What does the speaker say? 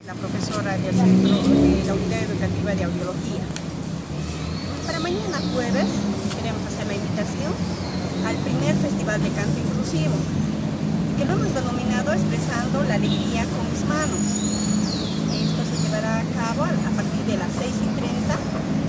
La profesora del centro de la unidad educativa de audiología. Para mañana jueves queremos hacer la invitación al primer festival de canto inclusivo, que lo hemos denominado Expresando la alegría con mis manos. Esto se llevará a cabo a partir de las 6:30